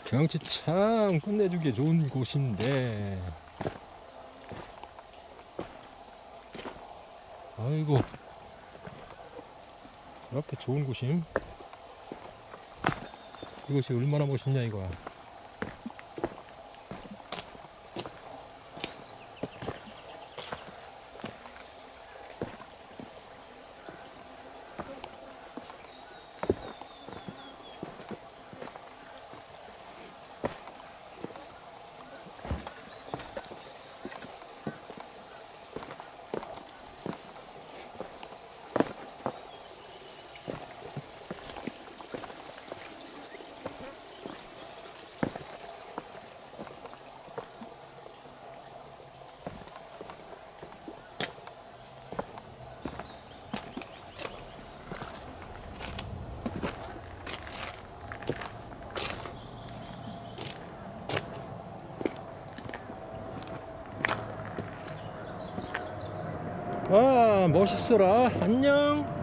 경치 참 끝내주기 좋은 곳인데, 아이고, 이렇게 좋은 곳임. 이것이 얼마나 멋있냐 이거야. 아, 멋있어라. 안녕.